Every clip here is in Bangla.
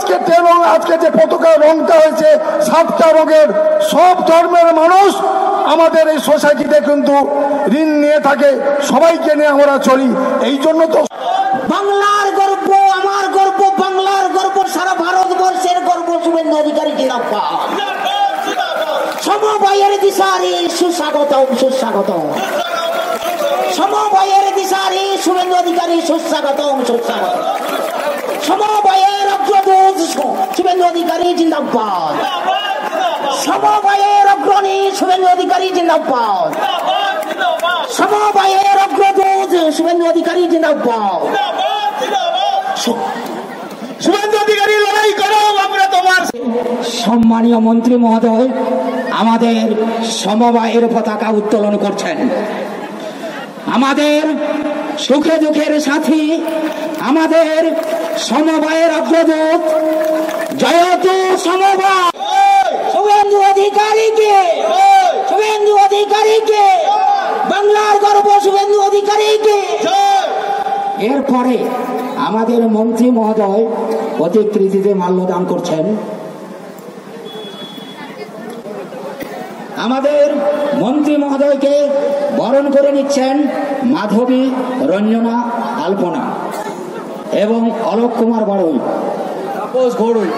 আজকে এবং আজকে যে পতাকার রংটা হয়েছে 7টা রঙের, সব ধর্মের মানুষ আমাদের এই সোসাইটিতে কিন্তু ঋণ নিয়ে থাকে, সবাইকে নিয়ে আমরা চলি। এই জন্য তো বাংলার গর্ব, আমার গর্ব, বাংলার গর্ব, সারা ভারতবর্ষের গর্ব শুভেন্দু অধিকারী জিন্দাবাদ। সমবায়ের দিশারি সুস্বাগতম, সুস্বাগতম। সমবায়ের দিশারি শুভেন্দু অধিকারী সুস্বাগতম, সুস্বাগতম। সমবায়ের অগ্রদূত শুভেন্দু অধিকারী জিন্দাবাদ। সমবায়ের অগ্রণী শুভেন্দু অধিকারী জিন্দাবাদ। সমবায়ের অগ্রদূত শুভেন্দু অধিকারী জিন্দাবাদ। শুভেন্দু অধিকারী লড়াই করো, আমরা তোমার। সম্মানীয় মন্ত্রী মহোদয় আমাদের সমবায়ের পতাকা উত্তোলন করছেন। আমাদের সুখে দুঃখের সাথী, আমাদের সমবায়ের অগ্রদূত জয়তু সমবায় শুভেন্দু অধিকারীকে, শুভেন্দু অধিকারীকে, বাংলার গর্ব শুভেন্দু অধিকারীকে। এরপরে আমাদের মন্ত্রী মহোদয় প্রতিকৃতিতে মাল্যদান করছেন। আমাদের মন্ত্রী মহোদয়কে বরণ করে নিচ্ছেন মাধবী রঞ্জনা আলপনা এবং অলোক কুমার বড়ুই, তাপস ঘড়ুই।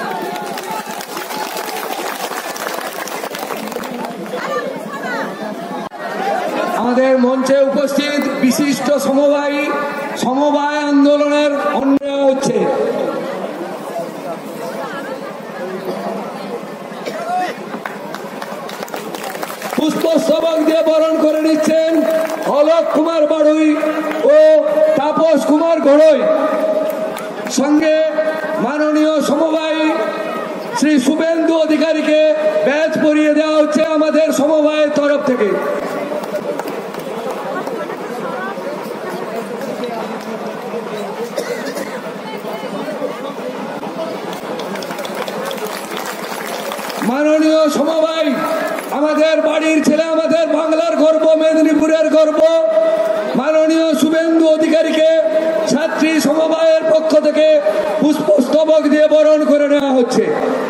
আমাদের মঞ্চে উপস্থিত বিশিষ্ট সমবায় আন্দোলনের অন্যায় হচ্ছে পুষ্পস্তবক দিয়ে বরণ করে নিচ্ছেন অলোক কুমার বড়ুই ও তাপস কুমার ঘড়ুই। সঙ্গে মাননীয় সমবায় শ্রী শুভেন্দু অধিকারীকে ব্যাজ পরিয়ে দেওয়া হচ্ছে আমাদের সমবায়ের তরফ থেকে। মাননীয় সমবায় আমাদের বাড়ির ছেলে, আমাদের বাংলার গর্ব, মেদিনীপুরের গর্ব, মাননীয় শুভেন্দু অধিকারীকে ছাত্রী সমবায়ের পক্ষ থেকে পুষ্পস্তবক দিয়ে বরণ করে নেওয়া হচ্ছে।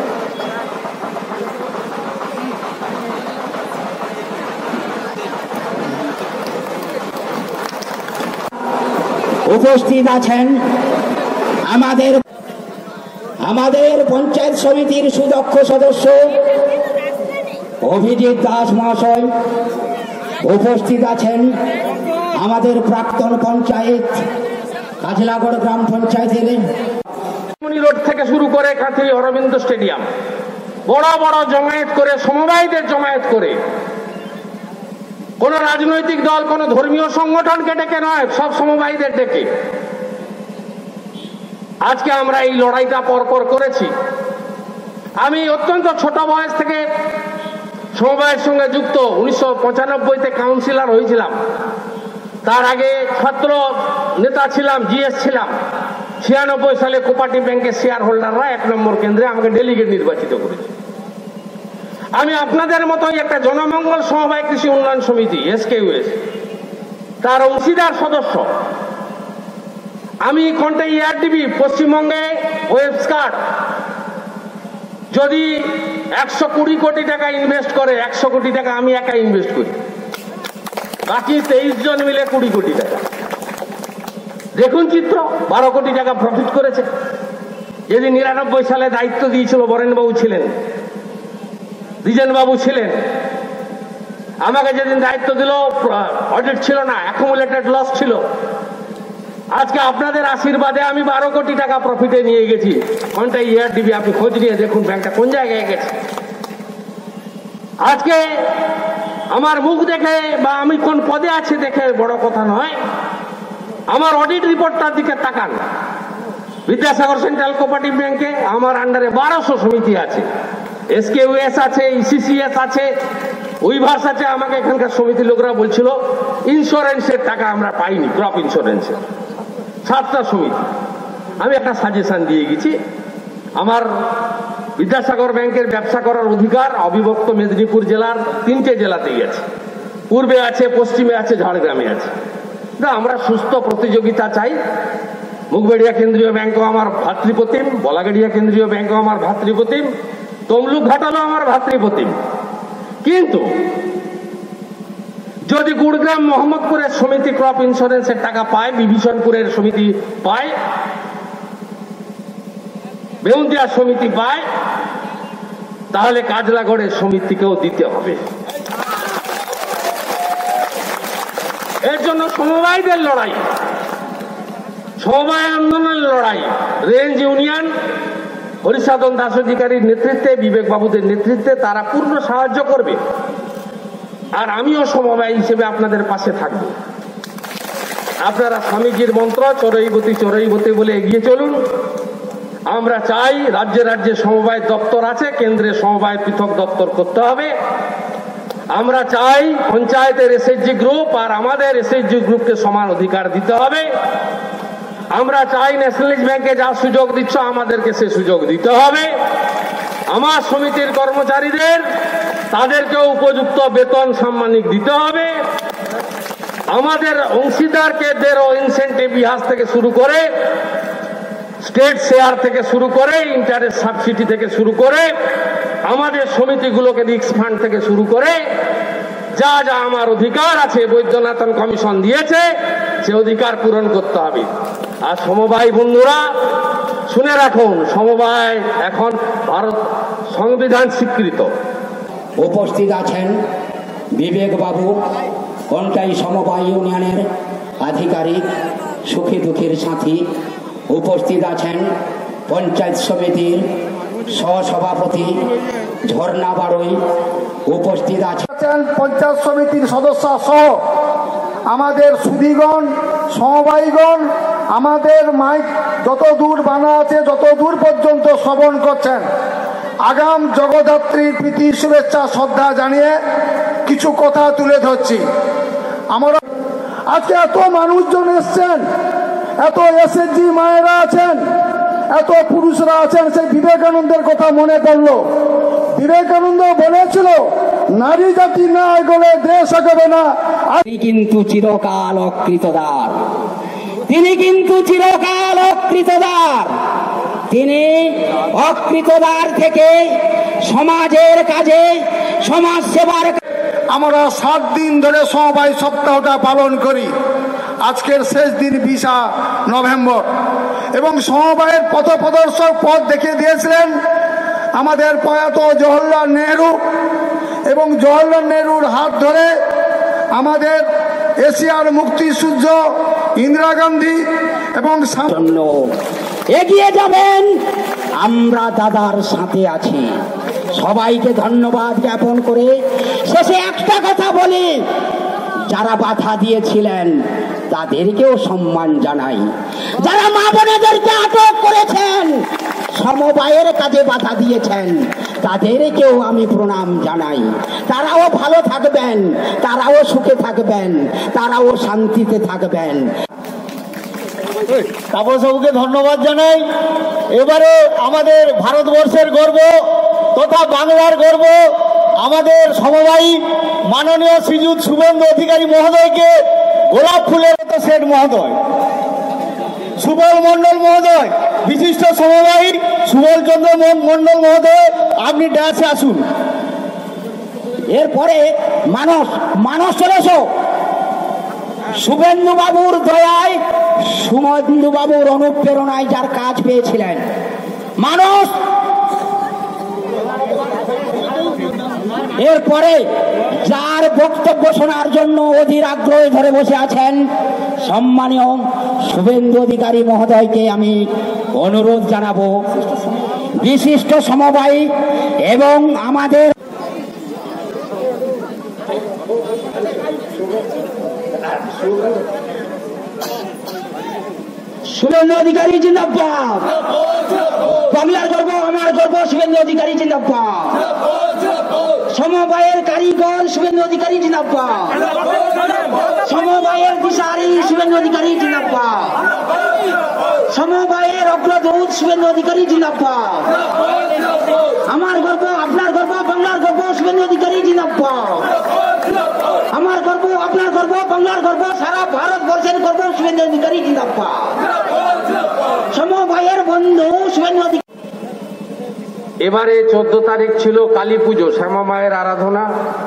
উপস্থিত আছেন আমাদের পঞ্চায়েত সমিতির সুদক্ষ সদস্য অভিজিৎ দাস মহাশয়। উপস্থিত আছেন আমাদের প্রাক্তন পঞ্চায়েত কাজলাগড় গ্রাম পঞ্চায়েতের রোড থেকে শুরু করে কাঁথি অরবিন্দ স্টেডিয়াম বড় বড় জমায়েত করে, সমবায়ীদের জমায়েত করে, কোন রাজনৈতিক দল, কোন ধর্মীয় সংগঠনকে ডেকে নয়, সব সমবায়ীদের ডেকে আজকে আমরা এই লড়াইটা পরপর করেছি। আমি অত্যন্ত ছোট বয়স থেকে সমবায়ের সঙ্গে যুক্ত। 1995-তে কাউন্সিলর হয়েছিলাম, তার আগে ছাত্র নেতা ছিলাম, জিএস ছিলাম। 96 সালে কোঅপারেটিভ ব্যাংকের শেয়ার হোল্ডাররা 1 নম্বর কেন্দ্রে আমাকে ডেলিগেট নির্বাচিত করেছে। আমি আপনাদের মতোই একটা জনমঙ্গল সমবায় কৃষি উন্নয়ন সমিতি SKUS তার অংশীদার সদস্য। আমি কোনটা ERDB পশ্চিমবঙ্গে ওয়েবস্কার্ট যদি 120 কোটি টাকা ইনভেস্ট করে, 100 কোটি টাকা আমি একা ইনভেস্ট করি, বাকি 23 জন মিলে 20 কোটি টাকা। দেখুন চিত্র, 12 কোটি টাকা প্রফিট করেছে। যেদিন 99 সালে দায়িত্ব দিয়েছিল, বরেনবাবু ছিলেন, দ্বিজেনবাবু ছিলেন, আমাকে যেদিন দায়িত্ব দিল অডিট ছিল না, অ্যাকুমুলেটেড লস ছিল। আজকে আপনাদের আশীর্বাদে আমি 12 কোটি টাকা প্রফিটে নিয়ে গেছি। কোনটা ERDB, আপনি খোঁজ নিয়ে দেখুন ব্যাংকটা কোন জায়গায় গেছে। আজকে আমার মুখ দেখে বা আমি কোন পদে আছি দেখে বড় কথা নয়, আমার অডিট রিপোর্টটার দিকে তাকান। বিদ্যাসাগর সেন্ট্রাল কোঅপারেটিভ ব্যাংকে আমার আন্ডারে 1200 সমিতি আছে, SKUS আছে, ECCS আছে, উইভার্স আছে। আমাকে এখানকার সমিতি লোকরা বলছিল ইন্স্যুরেন্সের টাকা আমরা পাইনি, ক্রপ ইন্স্যুরেন্সের 7টা সমিতি। আমি একটা সাজেশন দিয়ে গেছি, আমার বিদ্যাসাগর ব্যাংকের ব্যবসা করার অধিকার অবিভক্ত মেদিনীপুর জেলার 3টে জেলাতেই আছে, পূর্বে আছে, পশ্চিমে আছে, ঝাড়গ্রামে আছে। না, আমরা সুস্থ প্রতিযোগিতা চাই। মুগবেড়িয়া কেন্দ্রীয় ব্যাংকও আমার ভাতৃপ্রতিম, বলাগাড়িয়া কেন্দ্রীয় ব্যাংকও আমার ভাতৃপ্রতিম, তমলুক ঘাটালও আমার ভাতৃপ্রতিম। কিন্তু যদি গুড়গ্রাম মোহাম্মদপুরের সমিতি ক্রপ ইন্স্যুরেন্সের টাকা পায়, বিভীষণপুরের সমিতি পায়, বেউন্দিয়ার সমিতি পায়, তাহলে কাজলাগড়ের সমিতিকেও দিতে হবে। এর জন্য সমবায়দের লড়াই, সমবায় আন্দোলনের লড়াই, রেঞ্জ ইউনিয়ন হরিসাধন দাস অধিকারীর নেতৃত্বে, বিবেক বাবুদের নেতৃত্বে তারা পূর্ণ সাহায্য করবে। আর আমিও সমবায় হিসেবে আপনাদের পাশে থাকব। আপনারা স্বামীজির মন্ত্র চরৈবতী চরৈবতী বলে এগিয়ে চলুন। আমরা চাই রাজ্যে রাজ্যে সমবায় দপ্তর আছে, কেন্দ্রে সমবায় পৃথক দপ্তর করতে হবে। আমরা চাই পঞ্চায়েতের এসএইচজি গ্রুপ আর আমাদের এসএইচজি গ্রুপকে সমান অধিকার দিতে হবে। আমরা চাই ন্যাশনালাইজ ব্যাংকে যা সুযোগ দিচ্ছ আমাদেরকে সে সুযোগ দিতে হবে। আমার সমিতির কর্মচারীদের তাদেরকেও উপযুক্ত বেতন সাম্মানিক দিতে হবে। আমাদের অংশীদারকেদেরও ইনসেন্টিভ ইহাজ থেকে শুরু করে, স্টেট শেয়ার থেকে শুরু করে, ইন্টারেস্ট সাবসিডি থেকে শুরু করে, আমাদের সমিতিগুলোকে রিস্ক ফান্ড থেকে শুরু করে যা যা আমার অধিকার আছে বৈদ্যনাথন কমিশন দিয়েছে সে অধিকার পূরণ করতে হবে। আর সমবায় বন্ধুরা শুনে রাখুন, সমবায় এখন ভারত সংবিধান স্বীকৃত। উপস্থিত আছেন বিবেক বাবু, কন্টাই সমবায় ইউনিয়নের আধিকারিক, সুখী দুঃখীর সাথী। উপস্থিত আছেন পঞ্চায়েত সমিতির সহসভাপতি ঝর্ণা বাড়ই। উপস্থিত আছেন পঞ্চায়েত সমিতির সদস্য সহ আমাদের সুধীগণ, সমবায়ীগণ, আমাদের মাইক যত দূর বানা আছে, যত দূর পর্যন্ত শ্রবণ করছেন। আগাম জগদ্ধাত্রীর প্রীতি শুভেচ্ছা শ্রদ্ধা জানিয়ে কিছু কথা তুলে ধরছি। আমরা আজকে এত মানুষজন এসছেন, এত এসএসজি মায়েরা আছেন, এত পুরুষরা আছেন, সেই বিবেকানন্দের কথা মনে পড়লো। বিবেকানন্দ বলেছিল, নারী জাতি না এগোলে দেশ এগোবে না। তিনি কিন্তু চিরকাল অকৃতদার, তিনি কিন্তু চিরকাল অকৃতদার। তিনি অকৃতদার থেকে সমাজের কাজে, সমাজ সেবার। আমরা 7 দিন ধরে সমবায় সপ্তাহটা পালন করি। আজকের শেষ দিন 20 নভেম্বর, এবং সমবায়ের পথপ্রদর্শক পথ দেখিয়ে দিয়েছিলেন আমাদের প্রয়াত জওহরলাল নেহরু, এবং জওহরলাল নেহরুর হাত ধরে আমাদের এশিয়ার মুক্তিসূর্য ইন্দিরা গান্ধী এবং জন্য এগিয়ে যাবেন। আমরা দাদার সাথে আছি। সবাইকে ধন্যবাদ জ্ঞাপন করে শেষে একটা কথা বলি, যারা বাধা দিয়েছিলেন তাদেরকেও সম্মান জানাই। যারা মা বোনেদেরকে আটক করেছেন, সমবায়ের কাজে বাধা দিয়েছেন, তাদেরকেও আমি প্রণাম জানাই। তারাও ভালো থাকবেন, তারাও সুখে থাকবেন, তারাও শান্তিতে থাকবেন। তাপসবাবুকে ধন্যবাদ জানাই। এবারে আমাদের ভারতবর্ষের গর্ব তথা বাংলার গর্ব আমাদের সমবায়ী মাননীয় শ্রীযুত শুভেন্দু অধিকারী মহোদয়কে গোলাপ ফুলের মতো সেট মহোদয়, সুবল মন্ডল মহোদয়, বিশিষ্ট সমবায়ী সুবল চন্দ্র মন্ডল মহোদয়, আপনি ড্যাসে আসুন। এরপরে মানস চলে এসো। শুভেন্দু বাবুর দয়ায়, শুভেন্দু বাবুর অনুপ্রেরণায় যার কাজ পেয়েছিলেন মানুষ। এরপরে যার বক্তব্য শোনার জন্য অধীর আগ্রহে ধরে বসে আছেন সম্মানীয় শুভেন্দু অধিকারী মহোদয়কে আমি অনুরোধ জানাবো। বিশিষ্ট সমবায়ী এবং আমাদের শুভেন্দু অধিকারী জিন্দাবাদ। বাংলার গর্ব, আমার গর্ব, শুভেন্দু অধিকারী জিন্দাবাদ। সমবায়ের কারিগর শুভেন্দু অধিকারী জিন্দাবাদ। সমবায়ের দিশারি শুভেন্দু অধিকারী জিন্দাবাদ। সমবায়ের অগ্রদূত শুভেন্দু অধিকারী জিন্দাবাদ। আমার গর্ব, আপনার গর্ব, বাংলার গর্ব, শুভেন্দু অধিকারী জিন্দাবাদ। আমার গর্ব, আপনার গর্ব, গর্ব, বাংলার গর্ব, সারা ভারতবর্ষের গর্ব শুভেন্দু অধিকারী জিন্দাবাদ। সমবায়ের বন্ধু শুভেন্দু অধিকারী। এবারে 14 তারিখ ছিল কালী পুজো, শ্যামা মায়ের আরাধনা।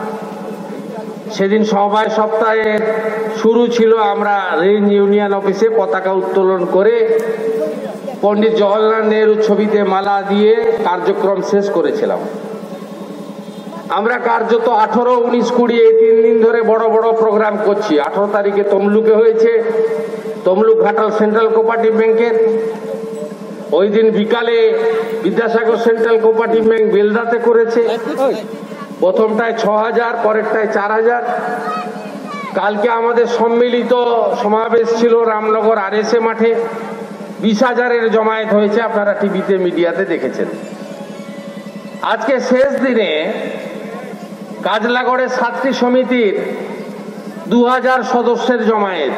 সেদিন সমবায় সপ্তাহের শুরু ছিল, আমরা রেঞ্জ ইউনিয়ন অফিসে পতাকা উত্তোলন করে পণ্ডিত জওহরলাল নেহরু ছবিতে মালা দিয়ে কার্যক্রম শেষ করেছিলাম। আমরা কার্যত 18, 19, 20 এই 3 দিন ধরে বড় বড় প্রোগ্রাম করছি। 18 তারিখে তমলুকে হয়েছে, তমলুক ঘাটাল সেন্ট্রাল কোঅপারেটিভ ব্যাংকের। ওই দিন বিকালে বিদ্যাসাগর সেন্ট্রাল কোঅপারেটিভ ব্যাংক বেলদাতে করেছে। প্রথমটায় 6000, পরেরটায় 4000। কালকে আমাদের সম্মিলিত সমাবেশ ছিল রামনগর RSA মাঠে, 20,000-এর জমায়েত হয়েছে, আপনারা টিভিতে মিডিয়াতে দেখেছেন। আজকে শেষ দিনে কাজলাগড়ের 7টি সমিতির 2000 সদস্যের জমায়েত।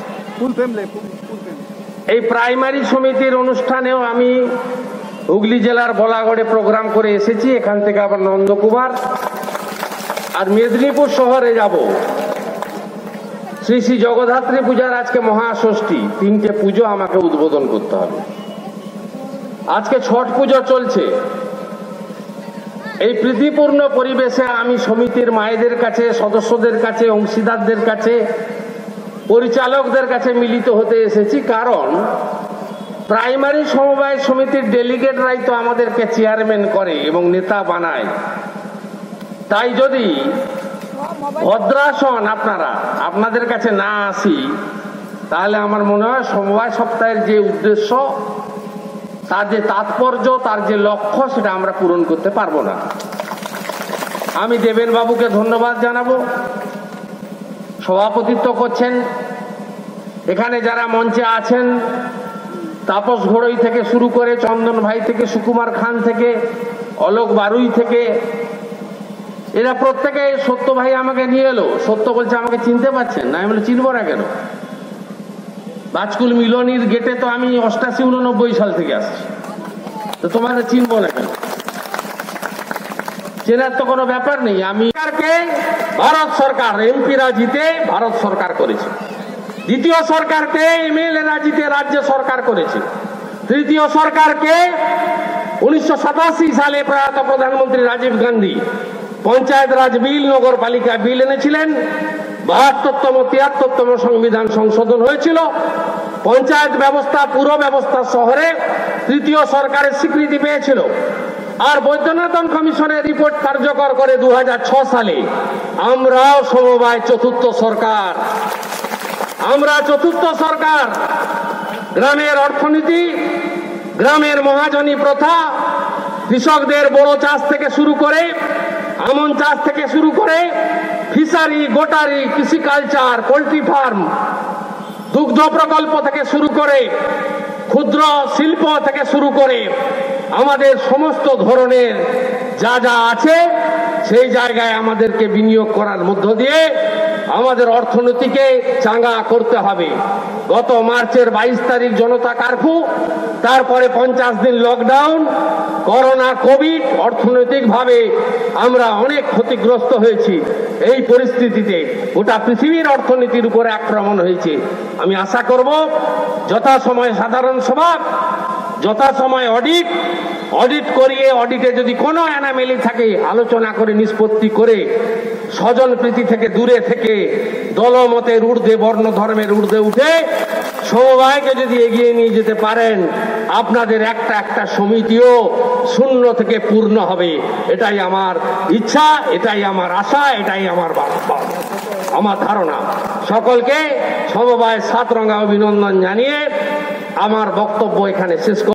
এই প্রাইমারি সমিতির অনুষ্ঠানেও আমি হুগলি জেলার বলাগড়ে প্রোগ্রাম করে এসেছি। এখান থেকে আবার নন্দকুমার আর মেদিনীপুর শহরে যাব। শ্রী শ্রী জগদ্ধাত্রী পূজার আজকে মহাষষ্ঠী, 3টে পুজো আমাকে উদ্বোধন করতে হবে। আজকে ছট পুজো চলছে। এই প্রীতিপূর্ণ পরিবেশে আমি সমিতির মায়েদের কাছে, সদস্যদের কাছে, অংশীদারদের কাছে, পরিচালকদের কাছে মিলিত হতে এসেছি। কারণ প্রাইমারি সমবায় সমিতির ডেলিগেটরাই তো আমাদেরকে চেয়ারম্যান করে এবং নেতা বানায়। তাই যদি ভদ্রাসন আপনাদের কাছে না আসি, তাহলে আমার মনে হয় সমবায় সপ্তাহের যে উদ্দেশ্য, তার যে তাৎপর্য, তার যে লক্ষ্য, সেটা আমরা পূরণ করতে পারবো না। আমি দেবেন বাবুকে ধন্যবাদ জানাবো, সভাপতিত্ব করছেন। এখানে যারা মঞ্চে আছেন, তাপস ঘোড়ই থেকে শুরু করে, চন্দন ভাই থেকে, সুকুমার খান থেকে, অলোক বারুই থেকে, এরা প্রত্যেকে, সত্য ভাই আমাকে নিয়ে এলো। সত্য বলছে আমাকে চিনতে পারছেন না। আমি বলে চিনবো না কেন? বাজকুল মিলনীর গেটে তো আমি 88, 89 সাল থেকে আসছি, তো তোমাকে চিনবো না কেন? চেনার তো কোনো ব্যাপার নেই। আমি ভারত সরকার, এমপিরা জিতে ভারত সরকার করেছে। দ্বিতীয় সরকারকে MLA-রা জিতে রাজ্য সরকার করেছে। তৃতীয় সরকারকে 1987 সালে প্রয়াত প্রধানমন্ত্রী রাজীব গান্ধী পঞ্চায়েত রাজ বিল, নগরপালিকা বিল এনেছিলেন। 72তম 73তম সংবিধান সংশোধন হয়েছিল। পঞ্চায়েত ব্যবস্থা, পুর ব্যবস্থা শহরে তৃতীয় সরকারের স্বীকৃতি পেয়েছিল। আর বৈদ্যনাথন কমিশনের রিপোর্ট কার্যকর করে 2006 সালে আমরাও সমবায় চতুর্থ সরকার। আমরা চতুর্থ সরকার। গ্রামের অর্থনীতি, গ্রামের মহাজনী প্রথা, কৃষকদের বড় চাষ থেকে শুরু করে, আমন চাষ থেকে শুরু করে, ফিশারি, গোটারি, কৃষিকালচার, পোল্ট্রি ফার্ম, দুগ্ধ প্রকল্প থেকে শুরু করে, ক্ষুদ্র শিল্প থেকে শুরু করে, আমাদের সমস্ত ধরনের যা যা আছে, সেই জায়গায় আমাদেরকে বিনিয়োগ করার মধ্য দিয়ে আমাদের অর্থনীতিকে চাঙ্গা করতে হবে। গত মার্চের 22 তারিখ জনতা কারফিউ, তারপরে 50 দিন লকডাউন, করোনা, কোভিড, অর্থনৈতিকভাবে আমরা অনেক ক্ষতিগ্রস্ত হয়েছি। এই পরিস্থিতিতে গোটা পৃথিবীর অর্থনীতির উপরে আক্রমণ হয়েছে। আমি আশা করব যথাসময়ে সাধারণ সভা, যথাসময়ে অডিট করিয়ে, অডিটে যদি কোনো অ্যানামেলি থাকে আলোচনা করে, নিষ্পত্তি করে, স্বজন প্রীতি থেকে দূরে থেকে, দলমতের ঊর্ধ্বে, বর্ণ ধর্মের ঊর্ধ্বে উঠে সমবায়কে যদি এগিয়ে নিয়ে যেতে পারেন, আপনাদের একটা একটা সমিতিও শূন্য থেকে পূর্ণ হবে। এটাই আমার ইচ্ছা, এটাই আমার আশা, এটাই আমার ধারণা। সকলকে সমবায় 7 রঙা অভিনন্দন জানিয়ে আমার বক্তব্য এখানে শেষ